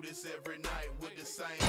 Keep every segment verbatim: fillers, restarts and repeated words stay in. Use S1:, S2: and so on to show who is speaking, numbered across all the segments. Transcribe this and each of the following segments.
S1: this every night with the same.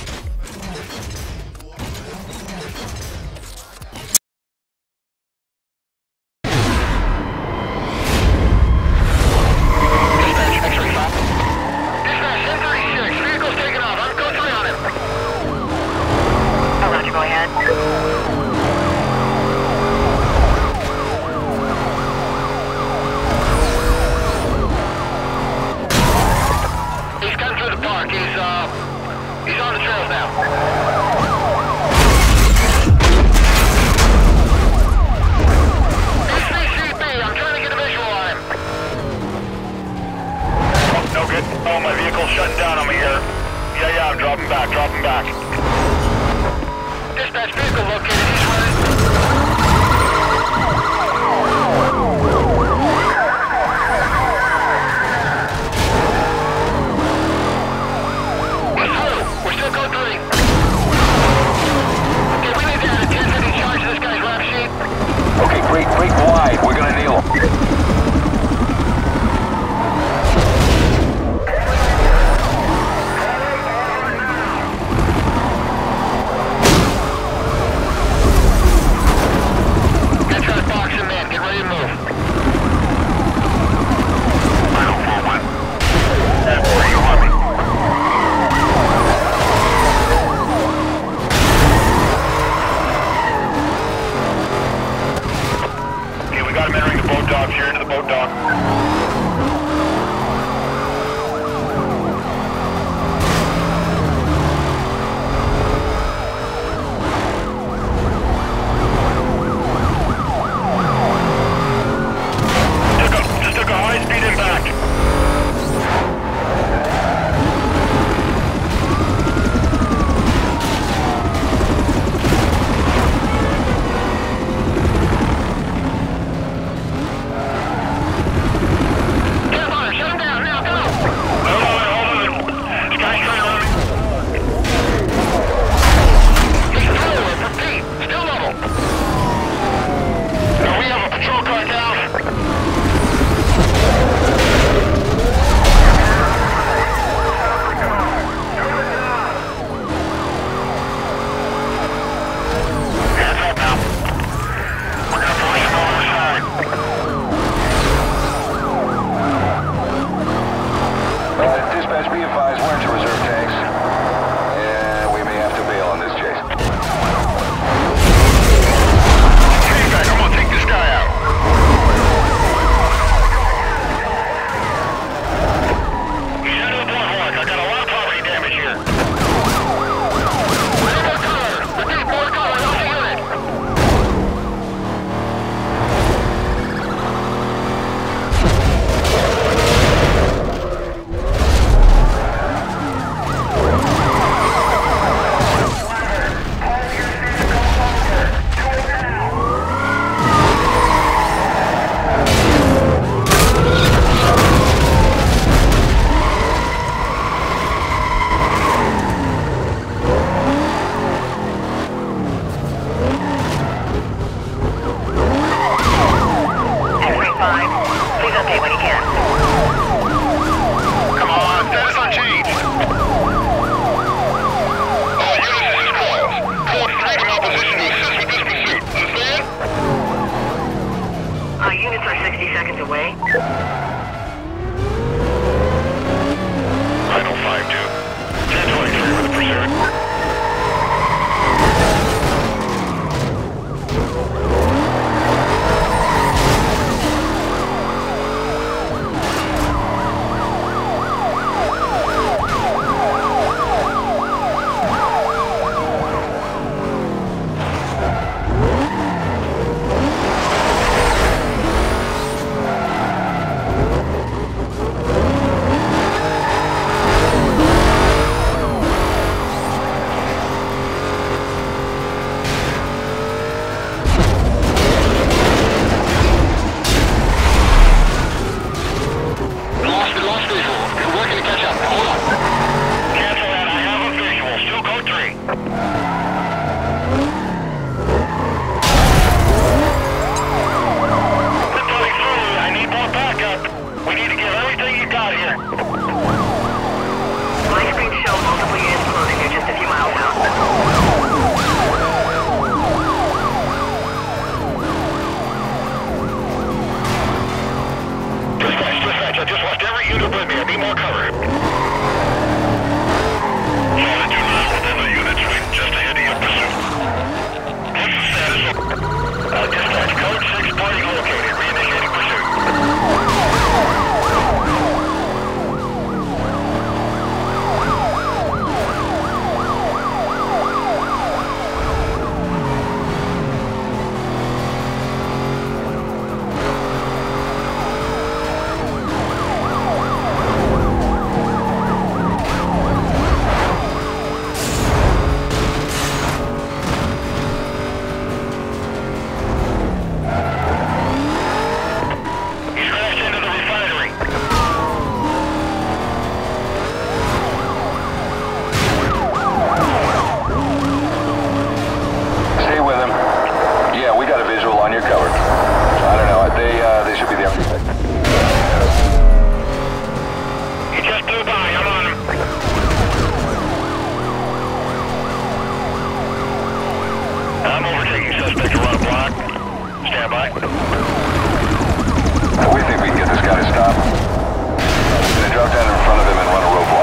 S2: Solid two nine with other units just ahead of your pursuit. What's the status of... Uh, dispatch code six party located. Reinitiating pursuit.
S3: We think we can get this guy to stop. Then drop down in front of him and run a roadblock.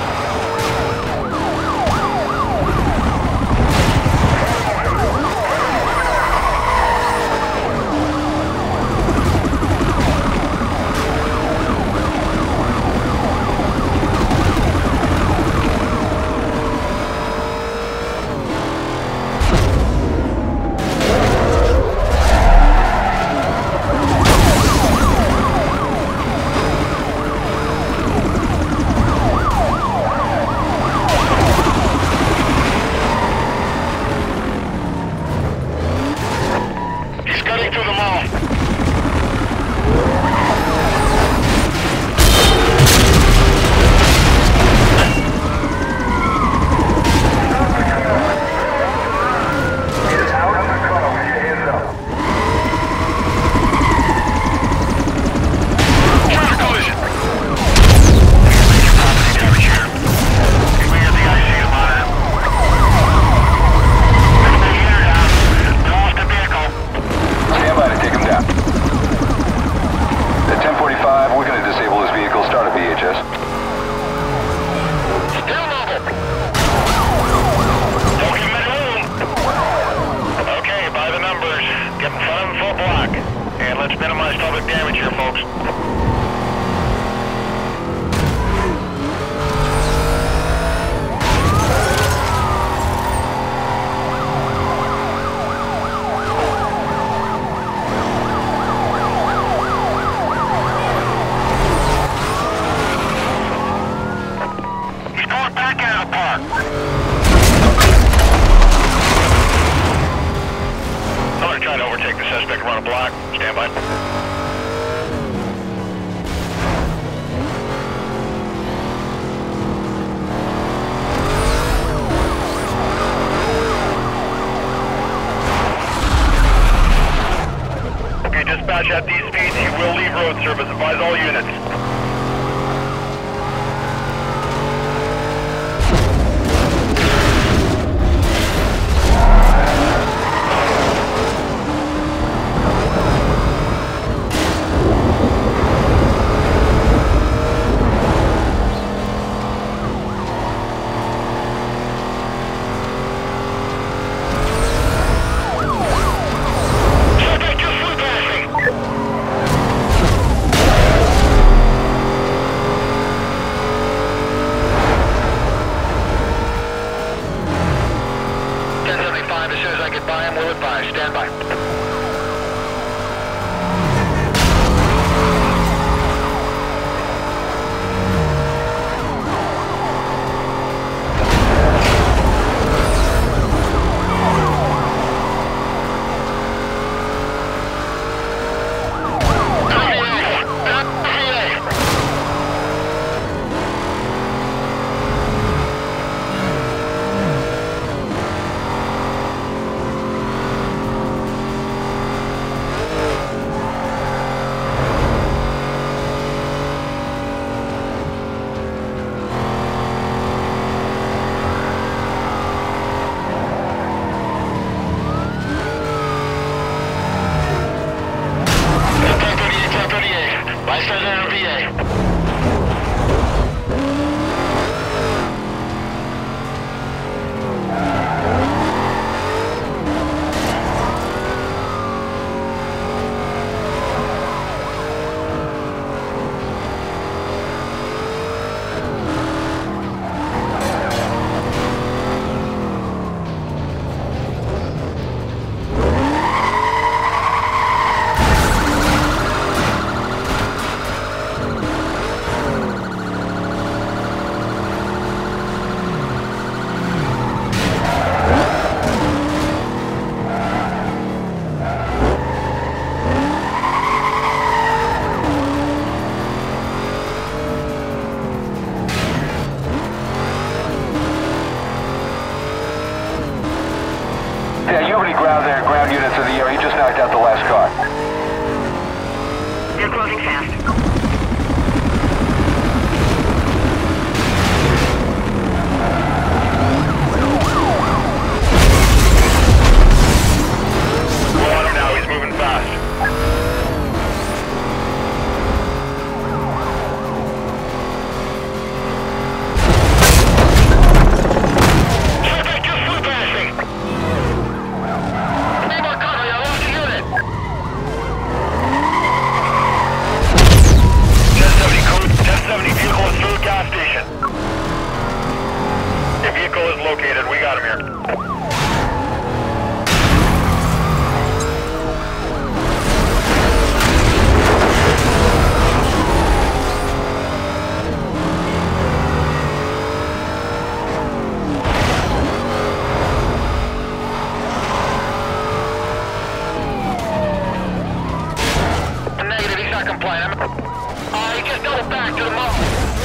S2: At these speeds, you will leave road service. Advise all units.
S3: Inbound there, ground units of the air. You just knocked out the last car.
S4: You're closing fast.
S2: We're on him now, he's moving fast. Suspect just flew past me. Need more cover, I lost a unit. ten seventy code, ten seventy vehicle is through gas station. The vehicle is located, we got him here. Negative, he's not compliant. Uh, he just doubled back to the mall.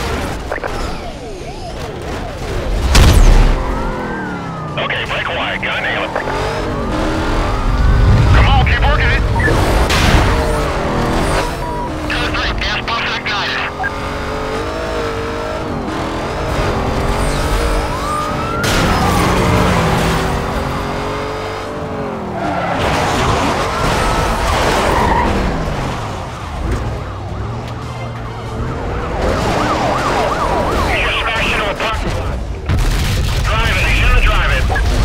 S2: Okay, break wide. Gotta nail it. Come on, keep working it. two three, gas pumps are ignited. He just smashed into a parking lot. Drive it, he's gonna drive it.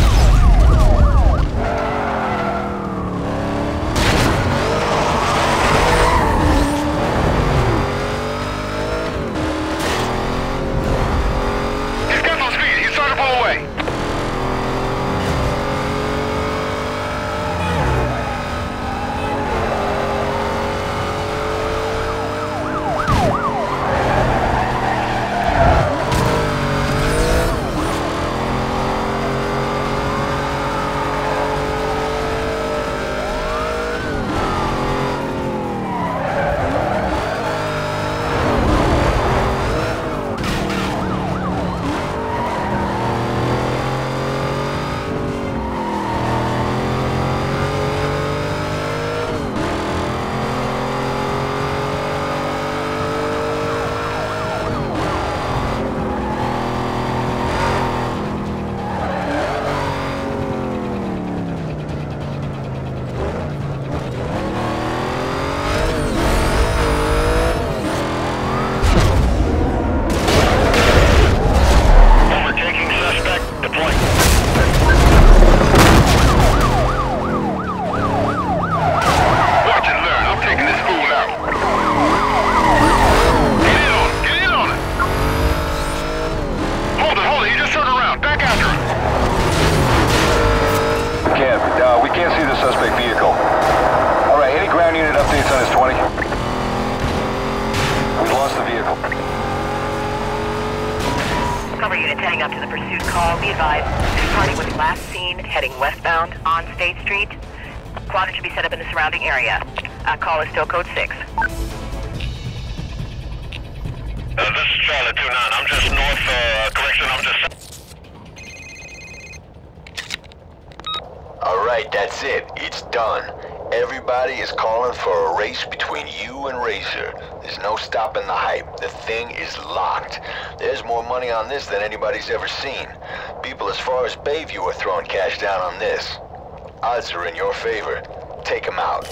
S2: He's got no speed, he's trying to pull away. Overtaking suspect, deploying. Watch and learn, I'm taking this fool out. Get in on it, get in on it. Hold it, hold it, he just turned around. Back after him.
S3: Can't, uh, we can't see the suspect vehicle. All right, any ground unit updates on his twenty? We lost the vehicle.
S4: Cover units heading up to the pursuit call. Be advised, this party was last seen heading westbound on State Street. Quadrant should be set up in the surrounding area. Uh, call is still code six.
S2: Uh, this is Charlie two nine. I'm just north, uh, correction, I'm just...
S5: Alright, that's it. It's done. Everybody is calling for a race between you and Razor. There's no stopping the hype. The thing is locked. There's more money on this than anybody's ever seen. People as far as Bayview are throwing cash down on this. Odds are in your favor. Take them out.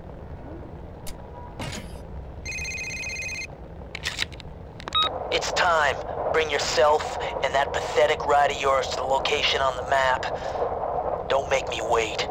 S6: It's time. Bring yourself and that pathetic ride of yours to the location on the map. Don't make me wait.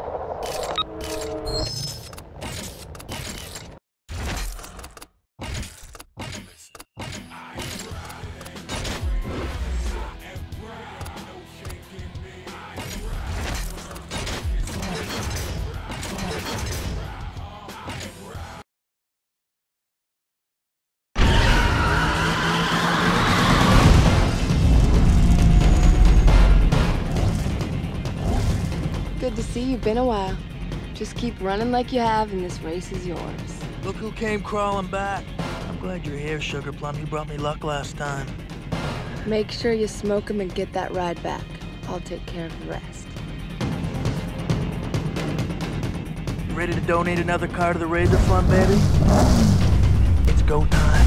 S7: Good to see you. Been a while. Just keep running like you have, and this race is yours.
S8: Look who came crawling back. I'm glad you're here, Sugar Plum. You brought me luck last time.
S7: Make sure you smoke him and get that ride back. I'll take care of the rest.
S8: Ready to donate another car to the Razor Fund, baby? It's go time.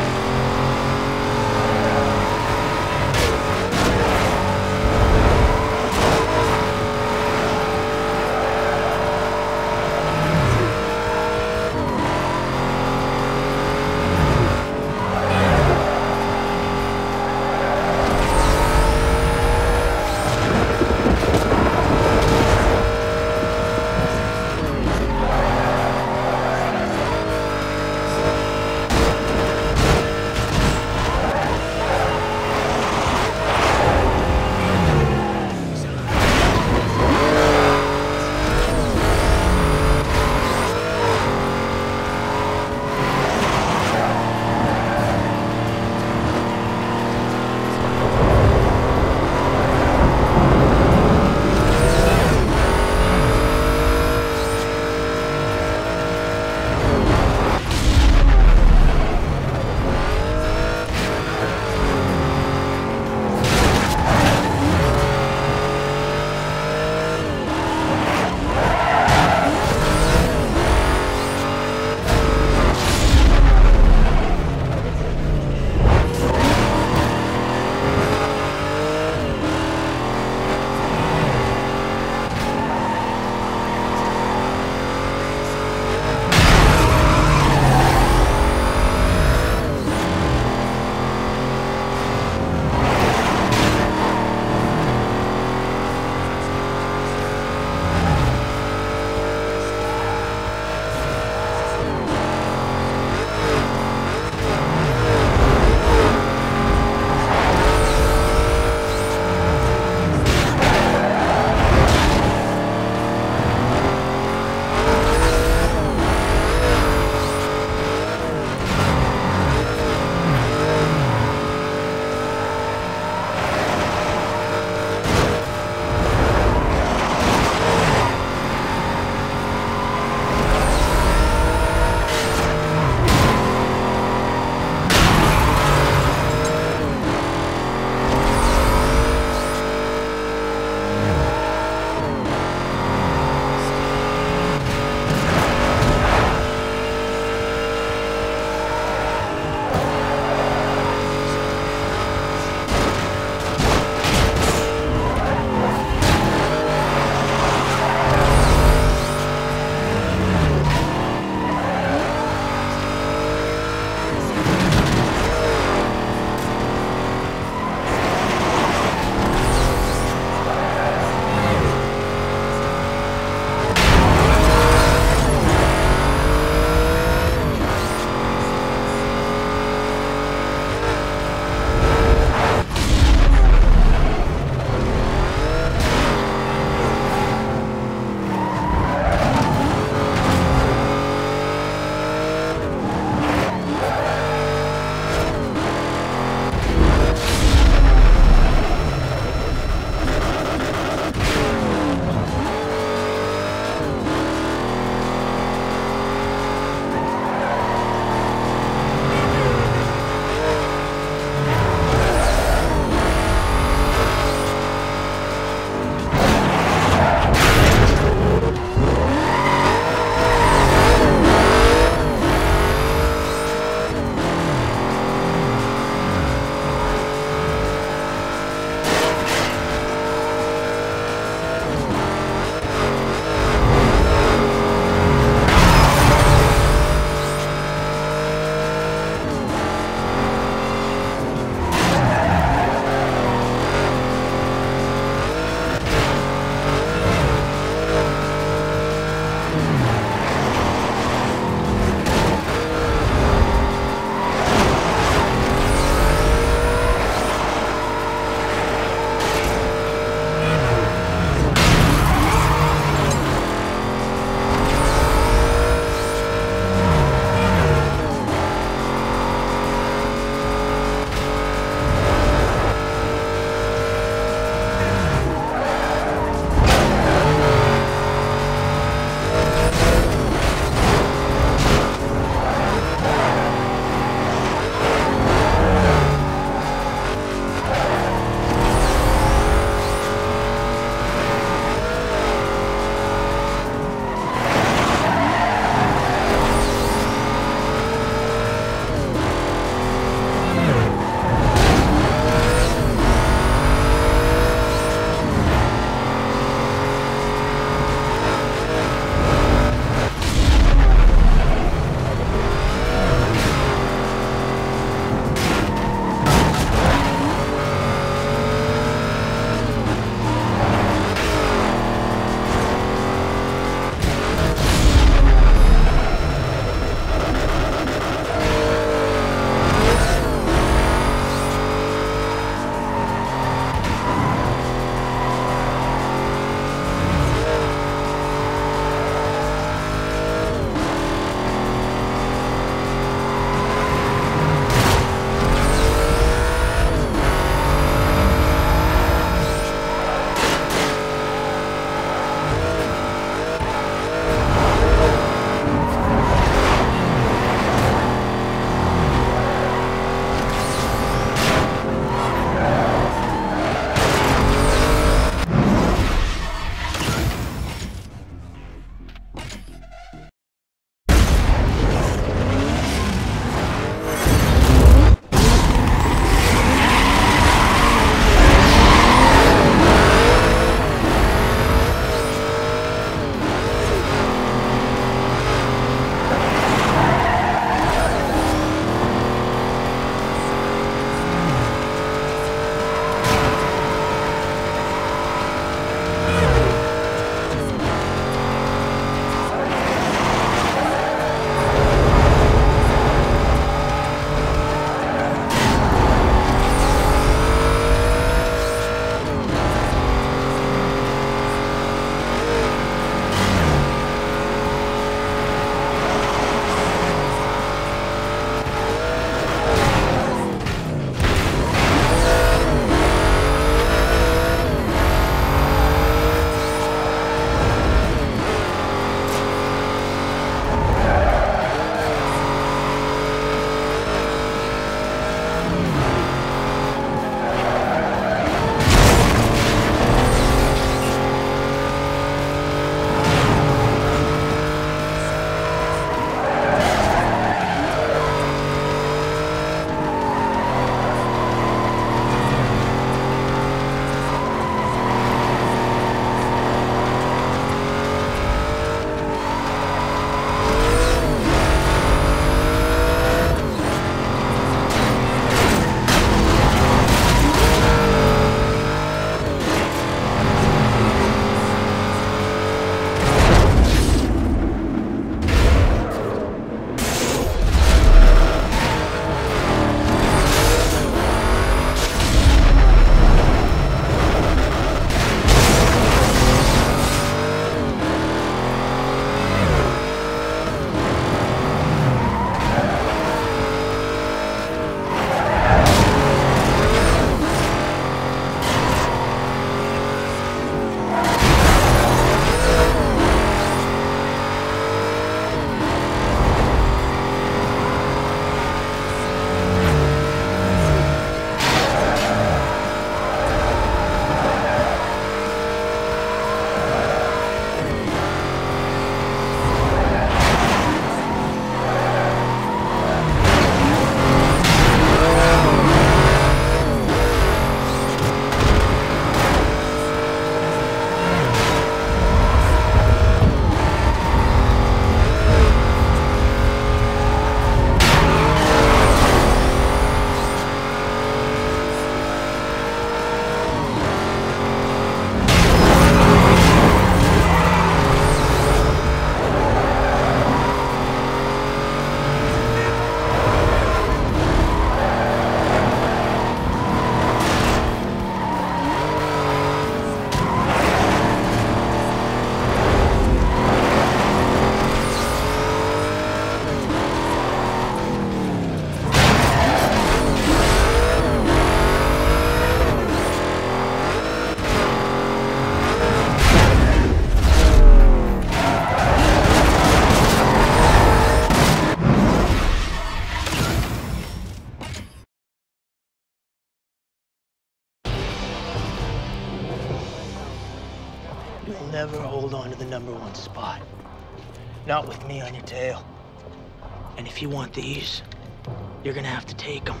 S8: never hold on to the number one spot. Not with me on your tail. And if you want these, you're gonna have to take them.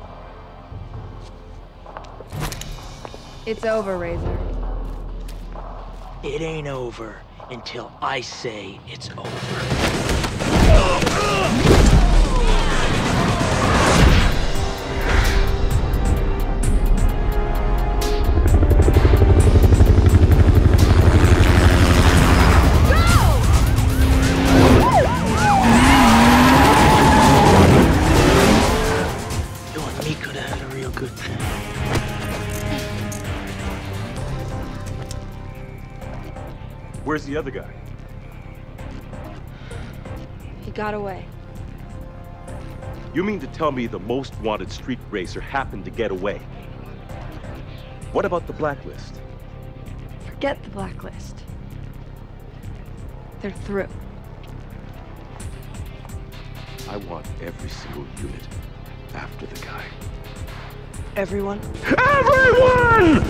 S7: It's over, Razor.
S8: It ain't over until I say it's over. You and me could have had a real good thing.
S9: Where's the other guy?
S7: He got away.
S9: You mean to tell me the most wanted street racer happened to get away? What about the blacklist?
S7: Forget the blacklist. They're through.
S9: I want every single unit after the guy.
S8: Everyone?
S9: Everyone!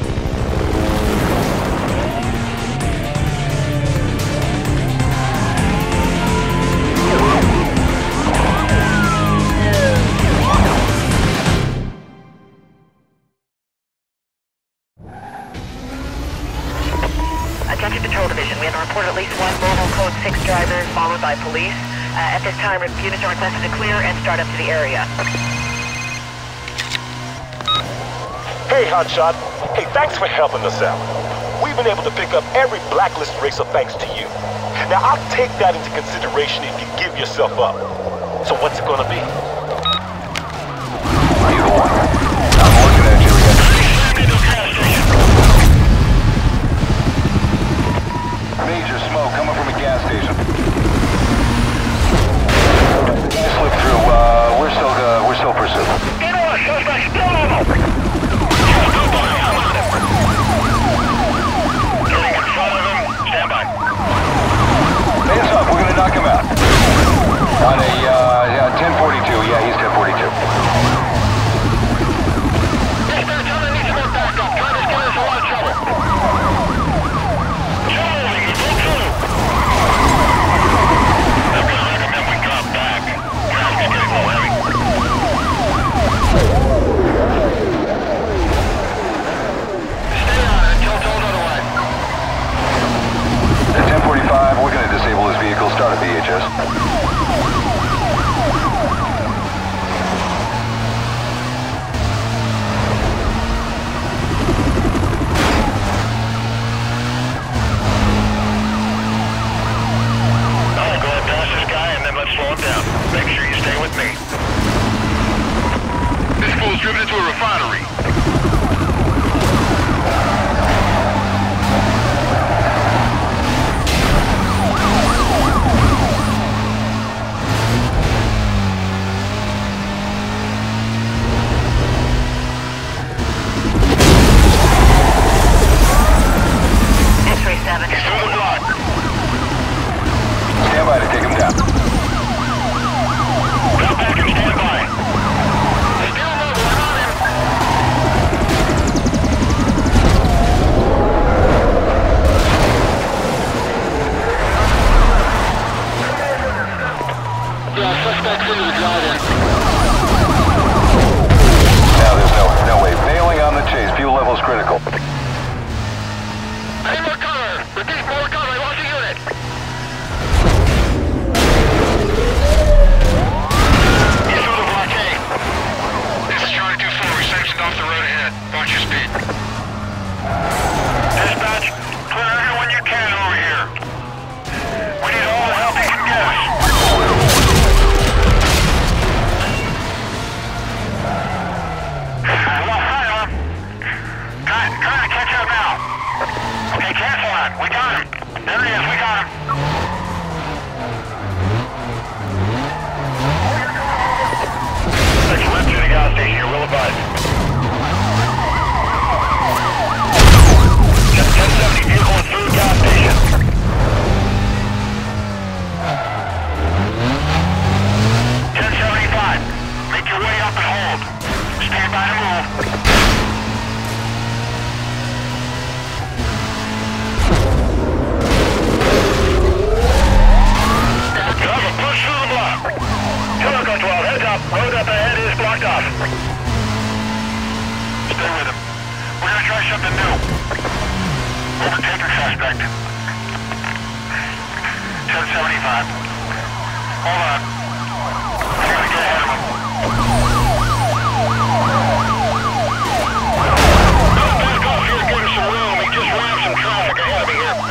S4: Attention Patrol Division, we have a report at least one mobile code six driver followed by police. Uh, at this time, units are requested to clear and start up to the area.
S10: Hey, Hotshot. Hey, thanks for helping us out. We've been able to pick up every blacklist racer thanks to you. Now, I'll take that into consideration if you give yourself up. So what's it gonna be?
S3: Either one. I'm looking at you again. Major smoke coming from a gas station. Slip through. Uh, we're still, uh, we're still pursuing.
S2: Get on, suspect, still on him! Getting in front of him, stand by.
S3: Hands up, we're gonna knock him out. On a, uh, yeah, ten forty-two. Yeah, he's ten forty-two.
S2: Dispatch, I'm gonna need some more backup. Driver's getting us a lot of trouble. Moving, he's in through. I'm gonna recommend we drop back. Traffic's getting a little heavy. Stay on it until told otherwise.
S3: At ten forty-five, we're gonna disable his vehicle. Start at the H S.
S2: I'll go ahead past this guy and then let's slow him down. Make sure you stay with me. This fool's driven into a refinery.
S4: X-ray seven.
S2: He's through the block.
S3: Stand by to take him down.
S2: Drop back and stand by. Still mobile, I'm on him. Yeah, suspect's into the drive-in.
S3: Now there's no, no way. Bailing on the chase. Fuel level's critical.
S2: I need more cover. Repeat, more cover. I lost a unit. He's through the blockade. This is Charlie two four. We sanctioned off the road ahead. Watch your speed. Dispatch, clear everyone you can over here. We need all the help you can get us. Well, hi, huh? Kind, kind of Road up ahead is blocked off. Stay with him. We're gonna try something new. Overtaking suspect. ten seventy-five. Hold on. I gotta get ahead of him. Don't back off here, give him some room. He just rammed some traffic ahead of me here.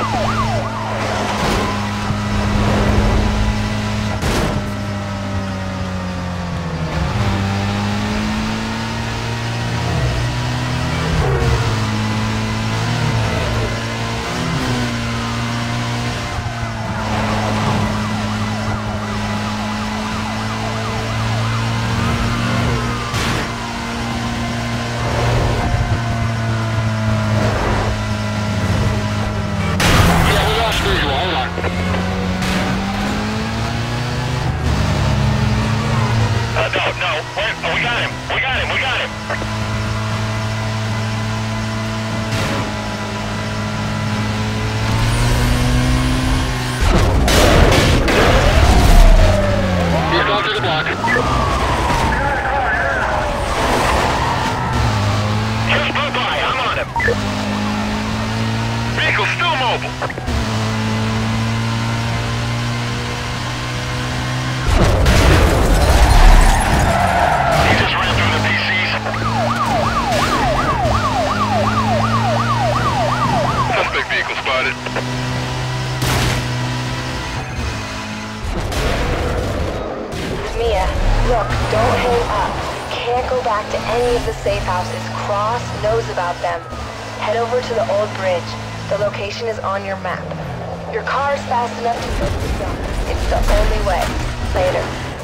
S7: Mia, look, don't hang up. Can't go back to any of the safe houses. Cross knows about them. Head over to the old bridge. The location is on your map. Your car is fast enough to go to the zone. It's the only way. Later.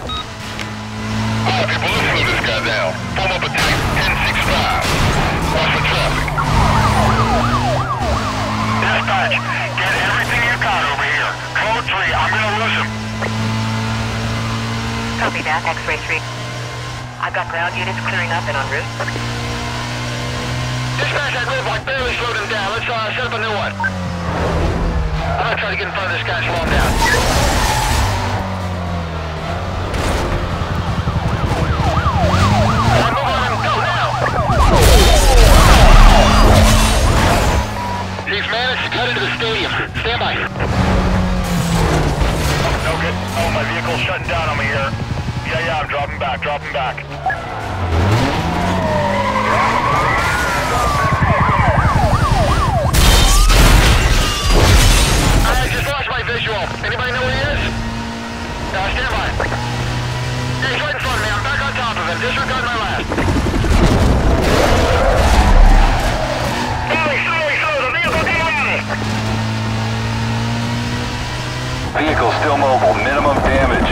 S2: All people, let's slow this guy down. Form up a tank, ten six five. Watch for traffic. Dispatch, get everything you got over here. Code three, I'm gonna lose him.
S4: Copy that, X-ray three. I've got ground units clearing up and en route.
S2: Dispatch, I move, I barely slowed him down. Let's uh, set up a new one. I'm gonna try to get in front of this guy, slow him down. I'm moving on him, go now! He's managed to cut into the stadium. Stand by. Okay. Oh, my vehicle's shutting down on me here. Yeah, yeah, I'm dropping back, dropping back. I just lost my visual. Anybody know where he is? Uh, stand by. Yeah, he's right in front of me. I'm back on top of him. Disregard my last. Slowly, slowly, slowly. The vehicle came at us.
S3: Vehicle still mobile. Minimum damage.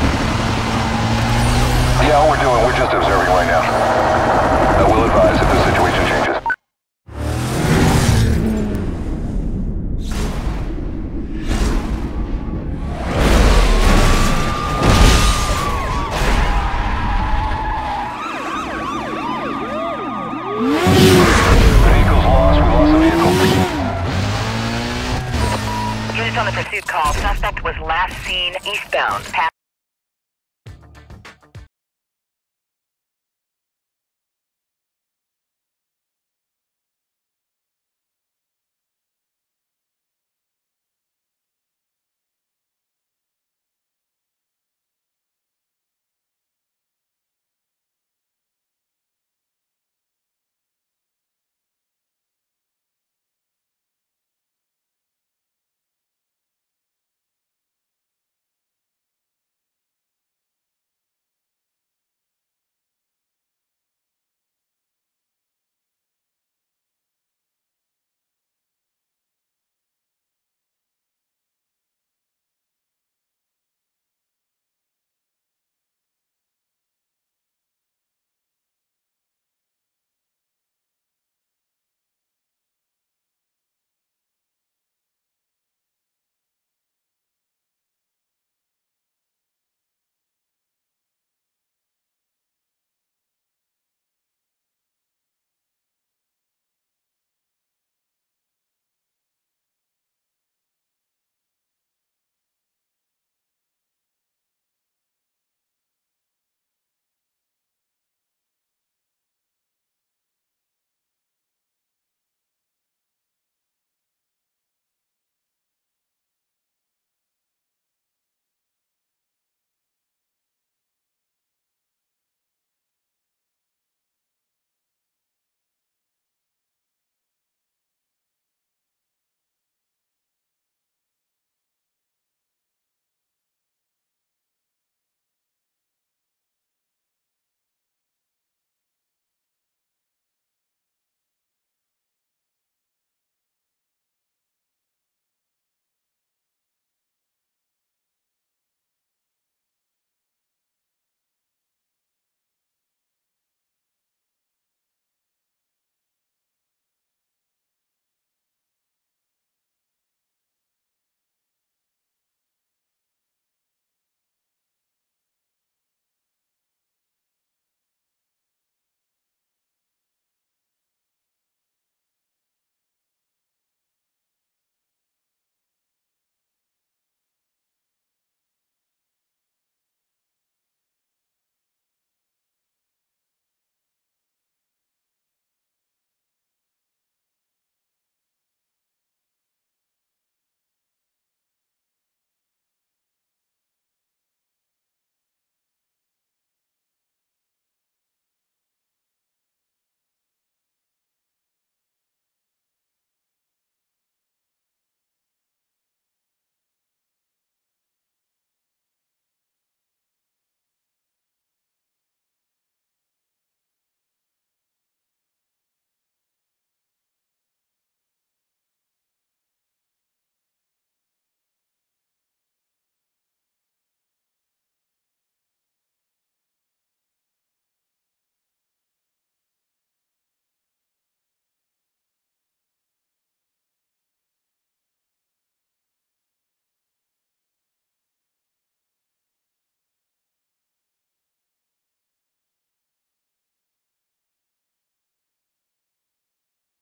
S3: Yeah, all we're doing, we're just observing right now. I will advise if the situation changes. Vehicle's lost. We lost the vehicle.
S4: Units on the pursuit call. Suspect was last seen eastbound.